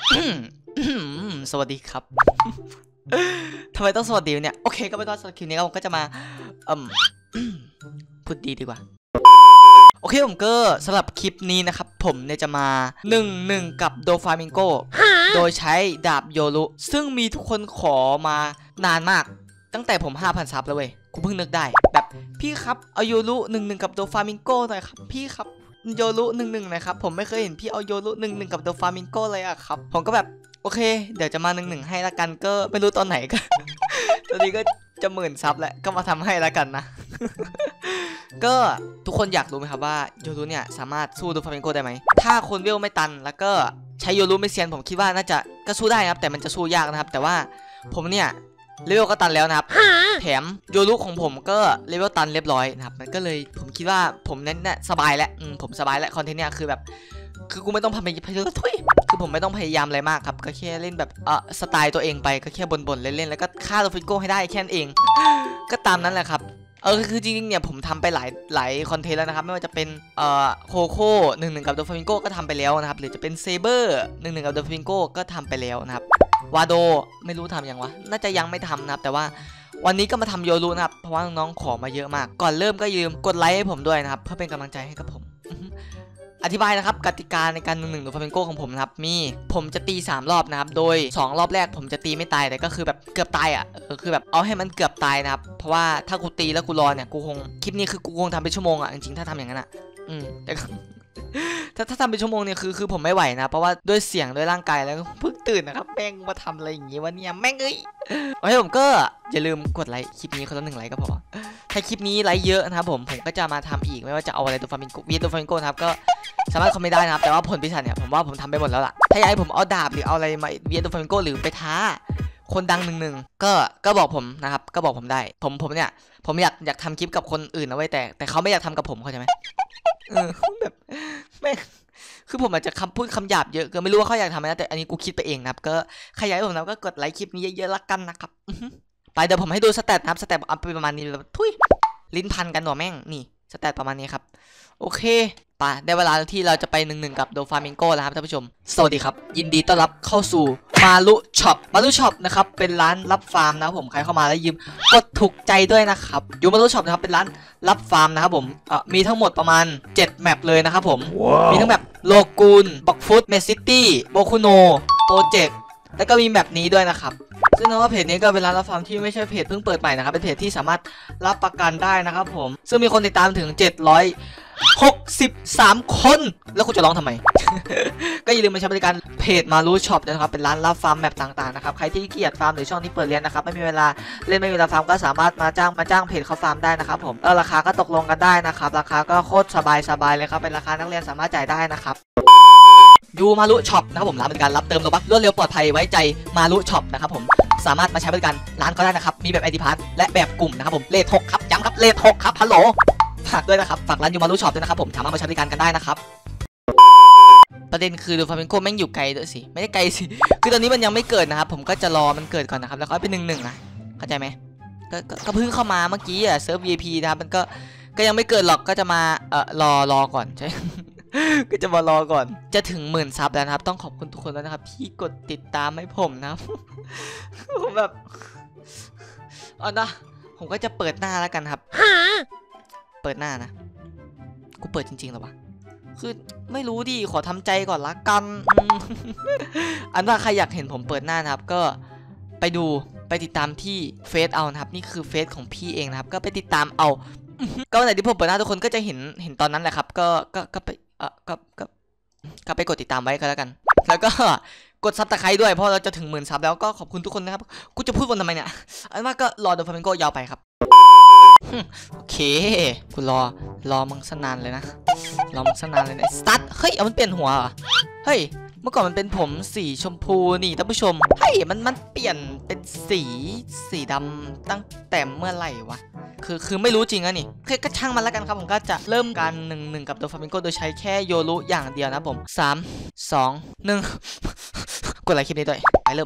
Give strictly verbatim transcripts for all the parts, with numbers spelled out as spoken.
สวัสดีครับทำไมต้องสวัสดีเนี่ยโอเคก็ไม่ต้องสวัสดีคลิปนี้ผมก็จะมาอืมพูดดีดีกว่าโอเคผมก็สำหรับคลิปนี้นะครับผมเนี่ยจะมาหนึ่งหนึ่งกับโดฟามิงโกโดยใช้ดาบโยรุซึ่งมีทุกคนขอมานานมากตั้งแต่ผม ห้าพัน ซับแล้วเว้ยกูเพิ่งนึกได้แบบพี่ครับเอาโยรุหนึ่งหนึ่งกับโดฟามิงโกหน่อยครับพี่ครับโยรุหนึ่งหนึ่งนะครับผมไม่เคยเห็นพี่เอาโยรุหนึ่งหนึ่งกับโดฟามิงโกเลยอะครับผมก็แบบโอเคเดี๋ยวจะมาหนึ่งหนึ่งให้ละกันก็ไม่รู้ตอนไหนกันตอนนี้ก็จะหมื่นซับแล้วก็มาทำให้ละกันนะ ก็ทุกคนอยากรู้ไหมครับว่าโยรุเนี่ยสามารถสู้โดฟามิงโกได้ไหมถ้าคนเวลไม่ตันแล้วก็ใช้โยรุไม่เซียนผมคิดว่าน่าจะก็สู้ได้นะครับแต่มันจะสู้ยากนะครับแต่ว่าผมเนี่ยเลเวลก็ตันแล้วนะครับแถมโยรุของผมก็เลเวลตันเรียบร้อยนะครับมันก็เลยผมคิดว่าผมนั้นเนี่ยสบายแล้วผมสบายแล้วคอนเทนต์เนี่ยคือแบบคือกูไม่ต้องพยายามคือผมไม่ต้องพยายามอะไรมากครับก็แค่เล่นแบบเออสไตล์ตัวเองไปก็แค่บ่นๆเล่นๆแล้วก็ฆ่าโดฟามิงโกให้ได้แค่นั้นเองก็ตามนั้นแหละครับเออคือจริงๆเนี่ยผมทำไปหลายหลายคอนเทนต์แล้วนะครับไม่ว่าจะเป็นเอ่อโคโค่หนึ่งหนึ่งกับโดฟามิงโกก็ทำไปแล้วนะครับหรือจะเป็นเซเบอร์หนึ่งหนึ่งกับโดฟามิงโกก็ทำไปแล้วนะครับวาโดไม่รู้ทำยังวะน่าจะยังไม่ทำนะครับแต่ว่าวันนี้ก็มาทำโยรุนะครับเพราะว่าน้องๆขอมาเยอะมากก่อนเริ่มก็ยืมกดไลค์ให้ผมด้วยนะครับเพื่อเป็นกำลังใจให้กับผมอธิบายนะครับกติกาในการหนึ่งหนึ่งโดฟามิงโกของผมนะครับมีผมจะตีสามรอบนะครับโดยสองรอบแรกผมจะตีไม่ตายแต่ก็คือแบบเกือบตายอ่ะเออคือแบบเอาให้มันเกือบตายนะครับเพราะว่าถ้ากูตีแล้วกูรอเนี่ยกูคงคลิปนี้คือกูคงทำเป็นชั่วโมงอ่ะจริงๆถ้าทำอย่างนั้นอ่ะอืมแต่ถ้าถ้าทำเป็นชั่วโมงเนี่ยคือคือผมไม่ไหวนะเพราะว่าด้วยเสียงด้วยร่างกายแล้วเพิ่งตื่นนะครับแม่งมาทำอะไรอย่างงี้วะเนี่ยแม่งเอ้ยโอเคผมก็อย่าลืมกดไลค์คลิปนี้คนละหนึ่งไลค์ก็พอถ้าคลิปนี้ไลค์เยอะนะครับผมผมก็จะมาทำอีกไม่ว่าจะเอาอะไรโดฟามิงโกวีโดฟามิงโกนะครับก็สามารถคอมเมนต์ได้นะครับแต่ว่าผลพิศดารเนี่ยผมว่าผมทำไปหมดแล้วล่ะถ้าอยากให้ผมเอาดาบหรือเอาอะไรมาวีโดฟามิงโกหรือไปท้าคนดังหนึ่งหนึ่งก็ก็บอกผมนะครับก็บอกผมได้ผมผมเนี่ยผมอยากอยากทำคลิปกับคนอื่นนะเว้ยแต่แต่เขาไม่อยากทำกับผมเข้าใจไหมเออแบบไม่คือผมอาจจะคำพูดคำหยาบเยอะก็ไม่รู้ว่าเขาอยากทำไหมนะแต่อันนี้กูคิดไปเองนะครับก็ใครอยากให้ผมทำก็กดไลค์คลิปนี้เยอะๆละกันนะครับไปเดี๋ยวผมให้ดูสเตตนะครับสเตตเอาไปประมาณนี้เลยทุยลิ้นพันกันหน่อแม่งนี่สเตตประมาณนี้ครับโอเคป่ะได้เวลาที่เราจะไปหนึ่งหนึ่งกับโดฟามิงโกแล้วครับท่านผู้ชมสวัสดีครับยินดีต้อนรับเข้าสู่มารุช็อปมารุช็อปนะครับเป็นร้านรับฟาร์มนะครับผมใครเข้ามาแล้วยืมกดถูกใจด้วยนะครับอยู่มารุช็อปนะครับเป็นร้านรับฟาร์มนะครับผมเอ่อมีทั้งหมดประมาณเจ็ดแมปเลยนะครับผม wow. มีทั้งแบบโลกูนบ็อกฟุตเมซิตี้โบคุโนโปรเจกต์แล้วก็มีแบบนี้ด้วยนะครับซึ่งนะว่าเพจนี้ก็เป็นร้านรับฟาร์มที่ไม่ใช่เพจเพิ่งเปิดใหม่นะครับเป็นเพจที่สามารถรับประกันได้นะครับผมซึ่งมีคนติดตามถึงเจ็ดร้อยหกสิบสามคนแล้วคุณจะร้องทำไม ก็อย่าลืมมาใช้บริการเพจมารุช็อปนะครับเป็นร้านรับฟาร์มแมปต่างๆนะครับใครที่เกียดฟาร์มหรือช่องที่เปิดเรียนนะครับไม่มีเวลาเล่นไม่มีเวลาฟาร์มก็สามารถมาจ้างมาจ้างเพจเขาฟาร์มได้นะครับผมเออราคาก็ตกลงกันได้นะครับราคาก็โคตรสบายสบายเลยครับเป็นราคานักเรียนสามารถจ่ายได้นะครับยูมารุช็อปนะครับผมร้านบริการรับเติมโลบัครวดเร็วปลอดภัยไว้ใจมารุช็อปนะครับผมสามารถมาใช้บริการร้านก็ได้นะครับมีแบบไอดีพาร์ทและแบบกลุ่มนะครับผมเลทหกครับย้ำครับเลทหกครับฮัลโหลฝากด้วยนะครับฝากร้านยูมารุช็อปด้วยนะครับผมสามารถมาใช้บริการกันได้นะครับประเด็นคือโดฟามิงโกแม่งอยู่ไกลด้วยสิไม่ได้ไกลสิคือตอนนี้มันยังไม่เกิดนะครับผมก็จะรอมันเกิดก่อนนะครับแล้วค่อยเป็นหนึ่งหนึ่งนะเข้าใจไหมก็ก็เพิ่งเข้ามาเมื่อกี้อ่ะเซิร์ฟ วี ไอ พี นะครับมันก็ก็ยังไม่เกิดหรอกก็จะมาเอ่อรอรอก่อนใช่ ก็จะมารอก่อนจะถึงหมื่นซับแล้วนะครับต้องขอบคุณทุกคนแล้วนะครับที่กดติดตามให้ผมนะครับ ผมแบบอ๋อนะผมก็จะเปิดหน้าแล้วกันครับเปิดหน้านะกูเปิดจริงๆหรอวะคือไม่รู้ดิขอทำใจก่อนละกัน อันว่าใครอยากเห็นผมเปิดหน้านะครับก็ไปดูไปติดตามที่เฟซเอานะครับนี่คือเฟซของพี่เองนะครับก็ไปติดตามเอา ก็วันไหนที่ผมเปิดหน้าทุกคนก็จะเห็นเห็นตอนนั้นแหละครับก็ก็ก็ไปเออก็ก็ก็ไปกดติดตามไว้ก็แล้วกันแล้วก็กดซับตะไคร้ด้วยเพราะเราจะถึงหมื่นซับแล้วก็ขอบคุณทุกคนนะครับกูจะพูดวันทำไมเนี่ยอันว่าก็รอโดฟามิงโกยาวไปครับโอเคกูรอรอมึงสนานเลยนะรอมึงสนานเลยนะสตาร์ทเฮ้ยเอามันเปลี่ยนหัวเหรอเฮ้ยเมื่อก่อนมันเป็นผมสีชมพูนี่ท่านผู้ชมเฮ้ยมันมันเปลี่ยนเป็นสีสีดำตั้งแต่เมื่อไหร่วะคือคือไม่รู้จริงอะนี่โอเคก็ช่างมันแล้วกันครับผมก็จะเริ่มการหนึ่งหนึ่งกับโดฟามิงโกโดยใช้แค่โยรุอย่างเดียวนะผมสามสองหนึ่งกดไลค์คลิปนี้ด้วยไปเริ่ม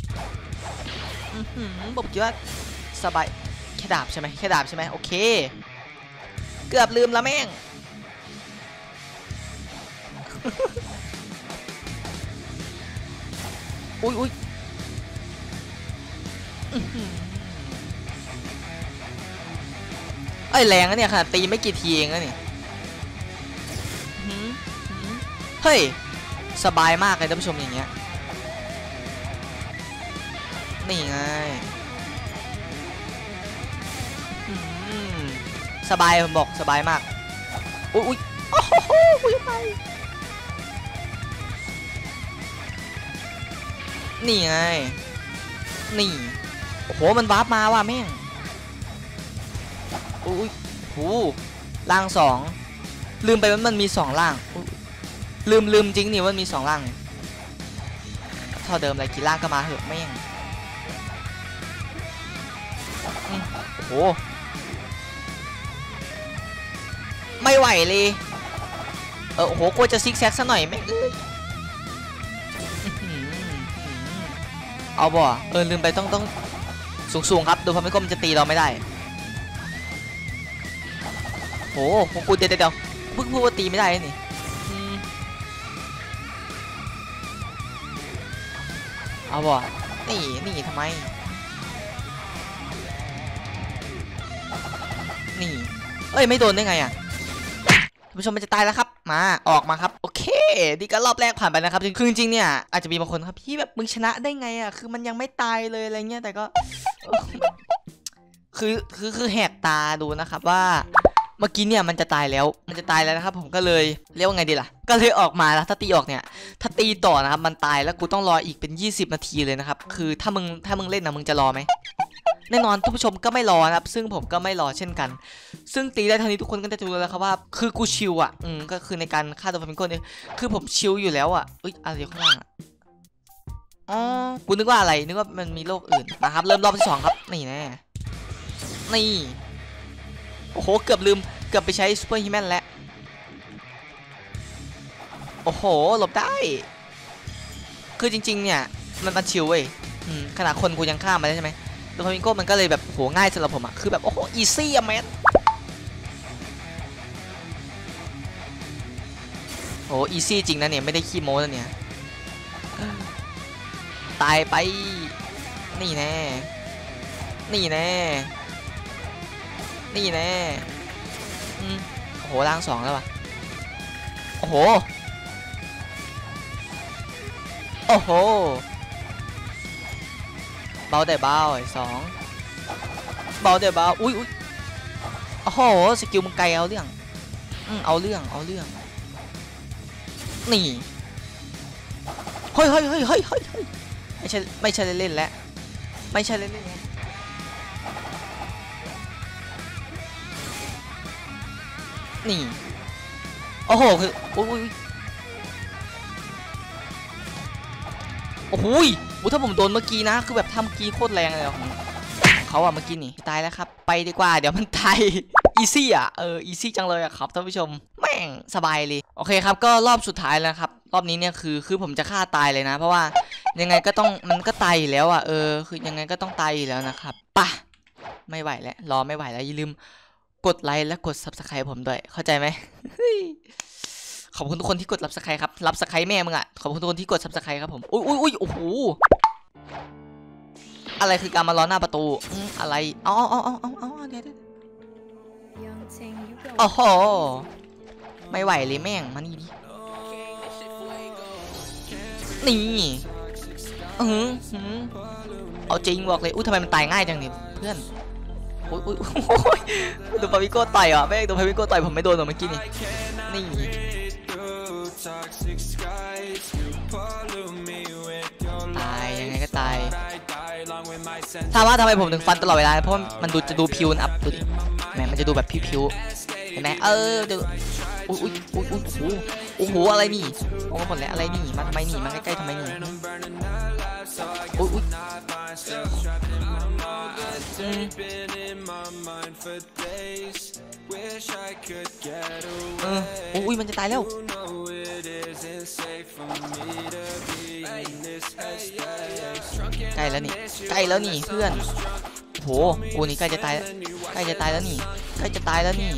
ผมคิดว่าสบายแค่ดาบใช่ไหมแค่ดาบใช่ไหมโอเคเกือบลืมละแม่ง โอุ้ยอุ้ยเอ้ยแรงนะเนี่ยขนาดตีไม่กี่ทีเองนะเนี่ยเฮ้ยสบายมากเลยท่านผู้ชมอย่างเงี้ยนี่ไงสบายผมบอกสบายมากอุ้ยอุ้ยโอ้โหอุ้ยไปนี่ไงนี่โอ้โหมันวาร์ปมาว่ะแม่งอุ้ยโหล่างสองลืมไปว่ามันมีสองล่างลืมลืมจริงนี่ว่ามีสองล่างเท่าเดิมเลยกี่ล่างก็มาเถอะแม่งโอ้โหไม่ไหวเลยเออโอ้โหกูจะซิกแซกซะหน่อยแม่งเอ้ยเอาบ่เออลืมไปต้องต้องสูงๆครับดูพอไม่ก้มจะตีเราไม่ได้โอ้โหกูเดี๋ยวเดี๋ยวเพิ่งพูดว่าตีไม่ได้นี่เอาบ่นี่นี่ทำไมนี่เอ้ยไม่โดนได้ไงอ่ะท่านผู้ชมมันจะตายแล้วครับมาออกมาครับโอเคดีก็รอบแรกผ่านไปนะครับคือจริงๆเนี่ยอาจจะมีบางคนครับพี่แบบมึงชนะได้ไงอ่ะคือมันยังไม่ตายเลยอะไรเงี้ยแต่ก็คือคือคือแหกตาดูนะครับว่าเมื่อกี้เนี่ยมันจะตายแล้วมันจะตายแล้วนะครับผมก็เลยเรียกว่าไงดีล่ะก็เลยออกมาแล้วถ้าตีออกเนี่ยถ้าตีต่อนะครับมันตายแล้วกูต้องรออีกเป็นยี่สิบนาทีเลยนะครับคือถ้ามึงถ้ามึงเล่นนะมึงจะรอไหมแน่นอนท่านผู้ชมก็ไม่รอนะครับซึ่งผมก็ไม่รอเช่นกันซึ่งตีได้เท่านี้ทุกคนก็จะรู้แล้วครับว่าคือกูชิลอ่ะอืมก็คือในการฆ่าตัวฟามิงโก้เนี่ยคือผมชิลอยู่แล้วอ่ะเอ้ยอะไรอยู่ข้างล่างอ่ะอ๋อกูนึกว่าอะไรนึกว่ามันมีโลกอื่นนะครับเริ่มรอบที่สองครับนี่แน่นี่โอ้โหเกือบลืมเกือบไปใช้ซูเปอร์ฮิวแมนแล้วโอ้โหหลบได้คือจริงๆเนี่ยมันมันชิลเว้ยขนาดคนกูยังฆ่ามาได้ใช่ไหมตัวฟามิงโก้มันก็เลยแบบโหง่ายสำหรับผมอะคือแบบโอ้โหอีซี่อะแมนโอ้อีซี่จริงนะเนี่ยไม่ได้ขี้โม้นะเนี่ยตายไปนี่แน่นี่แน่นี่แน่อืมโอ้โหล่างสองแล้ววะโอ้โหโอ้โหเบาแต่เบาไอ้สองเบาแต่เบาอุ้ยอุ้ยโอ้โหสกิลมึงไกลเอาเรื่องอืมเอาเรื่องเอาเรื่องนี่เฮ้ยเฮ้ยเฮ้ยเฮ้ยเฮ้ยไม่ใช่ไม่ใช่เล่นแล้วไม่ใช่เล่นแล้วนี่โอ้โหคือโอ้ยโอ้โหถ้าผมโดนเมื่อกี้นะคือแบบทำเมื่อกี้โคตรแรงเลยของเขาอะเมื่อกี้นี่ตายแล้วครับไปดีกว่าเดี๋ยวมันตายอีซี่อะเอออีซี่จังเลยอะครับท่านผู้ชมแม่งสบายเลยโอเคครับก็รอบสุดท้ายแล้วครับรอบนี้เนี่ยคือคือผมจะฆ่าตายเลยนะเพราะว่ายังไงก็ต้องมันก็ตายอยู่แล้วอะเออคือยังไงก็ต้องตายอยู่แล้วนะครับป่ะไม่ไหวแล้วรอไม่ไหวแล้วอย่าลืมกดไลค์และกด ซับสไครบ์ ผมด้วยเข้าใจไหมขอบคุณทุกคนที่กด ซับสไครบ์ ครับรับสไครบ์แม่มึงอะขอบคุณทุกคนที่กด ซับสไครบ์ ครับผมอุ้ยอุ้ยอุ้ยโอ้โหอะไรคือการมารอหน้าประตูอะไรอ๋ออ๋ออ๋ออ๋อเดี๋ยวโอ้โหไม่ไหวเลยแม่งมานี่ดินี่เออเอาจริงบอกเลยอุ้ยทำไมมันตายง่ายจังนี่เพื่อนอุ้ยอุ้ยดูพาวิโก้ต่อยอ่ะแม่งดูพาวิโก้ต่อยผมไม่โดนหรอกเมื่อกี้นี่นี่ตายยังไงก็ตายถามว่าทำไมผมถึงฟันตลอดเวลาเพราะมันดูจะดูพิวอัพดูดิแม่มันจะดูแบบพิวๆเห็นไหมเออดูอุ้ยอุ้ยอุ้ยอุ้ยโอ้โหอะไรนี่โอ้หมดแล้วอะไรนี่มาทำไมนี่มาใกล้ๆทำไมนี่อุ้ยอุ้ยเอออุ้ยมันจะตายแล้วใกล้แล้วนี่ใกล้แล้วนี่เพื่อนโหกูนี่ใกล้จะตายใกล้จะตายแล้วนี่ใกล้จะตายแล้วนี่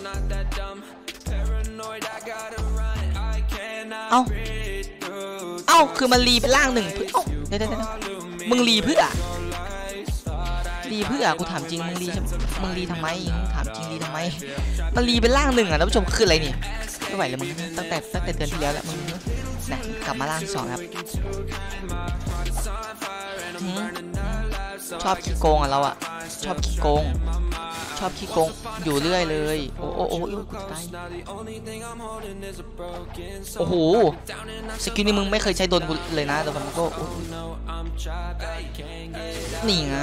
เอ้าเอ้าาคือมันรีเป็นร่างหนึ่งเอ้าเดี๋ยวเดี๋ยวมึงรีเพื่อรีเพื่อกูถามจริงมึงรีมึงรีทำไมถามจริงรีทำไมมันรีเป็นร่างหนึ่งอ่ะท่านผู้ชมคืออะไรเนี่ยไม่ไหวแล้วมึงตั้งแต่ตั้งแต่เดือนที่แล้วแหละมึงนะกลับมาร่างที่สองครับชอบขี้โกงอ่ะเราอ่ะชอบขี้โกงชอบขี้โกงอยู่เรื่อยเลยโอ้โอ้โอ้กูตายโอ้โหสกิลนี้มึงไม่เคยใช้โดนกูเลยนะแต่ผมก็นี่ไง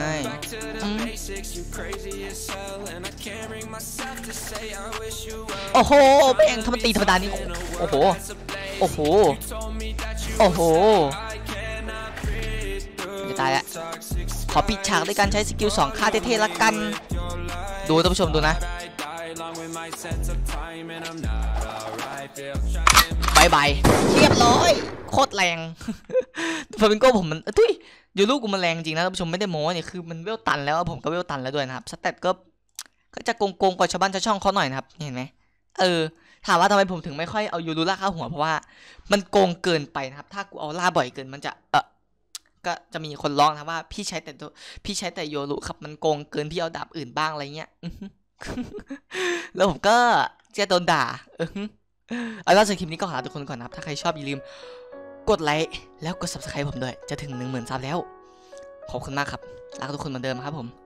โอ้โหแม่งทำไมตีธรรมดานี่โอ้โหโอ้โหโอ้โหจะตายแล้วขอปิดฉากด้วยการใช้สกิลสองค่าเท่ๆละกันดูท่านผู้ชมดูนะบายบายเรียบร้อยโคตรแรงฟาบิงโก้ผมมันตุ้ยยูลูกกูมันแรงจริงนะท่านผู้ชมไม่ได้โม้เนี่ยคือมันเวลตันแล้วผมก็เวลตันแล้วด้วยนะครับสเตตก็ก็จะโกงๆกว่าชาวบ้านชาวช่องเขาหน่อยนะครับเห็นไหมเออถามว่าทำไมผมถึงไม่ค่อยเอายูรูล่าเข้าหัวเพราะว่ามันโกงเกินไปนะครับถ้ากูเอาล่าบ่อยเกินมันจะเออก็จะมีคนร้องนะว่าพี่ใช้แต่พี่ใช้แต่โยรุครับมันโกงเกินพี่เอาดาบอื่นบ้างอะไรเงี้ยแล้วผมก็จะโดนด่าเออเอาล่ะสำหรับคลิปนี้ก็ขอลาทุกคนก่อนนะครับถ้าใครชอบอย่าลืมกดไลค์แล้วกด ซับสไครบ์ ผมด้วยจะถึงหนึ่งหมื่นซับแล้วขอบคุณมากครับรักทุกคนเหมือนเดิมครับผม